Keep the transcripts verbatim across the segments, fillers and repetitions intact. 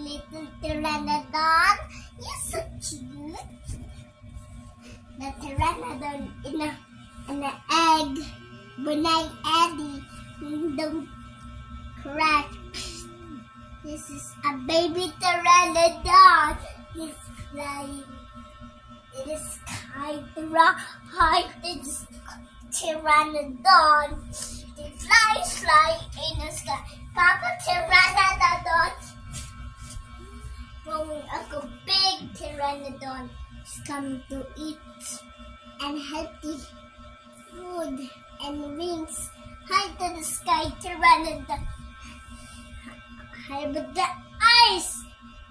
little pteranodon. You're so cute. The pteranodon in a in an egg. Bunay Eddie. Don't crack. This is a baby pteranodon. He's flying in the sky. High in the pteranodon. He flies, fly in the sky. Papa pteranodon. Growing up a big pteranodon. He's coming to eat and healthy food and wings. High to the sky, pteranodon. High above the ice,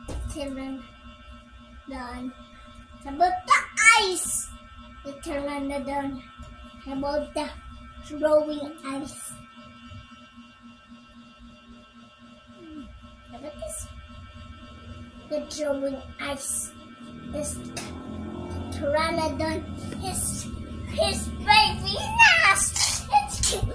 pteranodon. Above the ice, the pteranodon. Above the throwing ice. Look at this. The throwing ice. This pteranodon. His his baby nest. It's cute.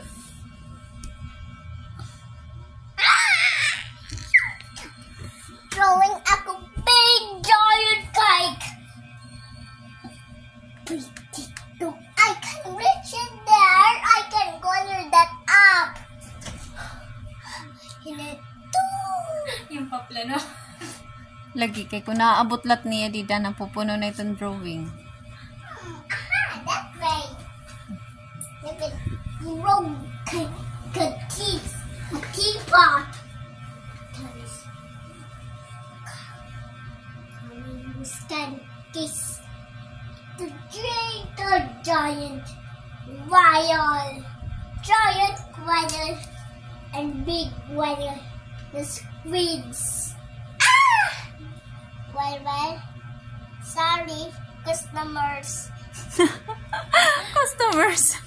Throwing up a big giant cake. I can reach it there. I can color that up. Yung paplano. Lagi kay kung naaabot lat niya dida na pupuno na itong drawing. Aha, that way. Look at the road. Good teeth. A teapot. Stand this. The greater giant whale. Giant whale and big whale. The squids. Ah! Well, well. Sorry, customers. Customers.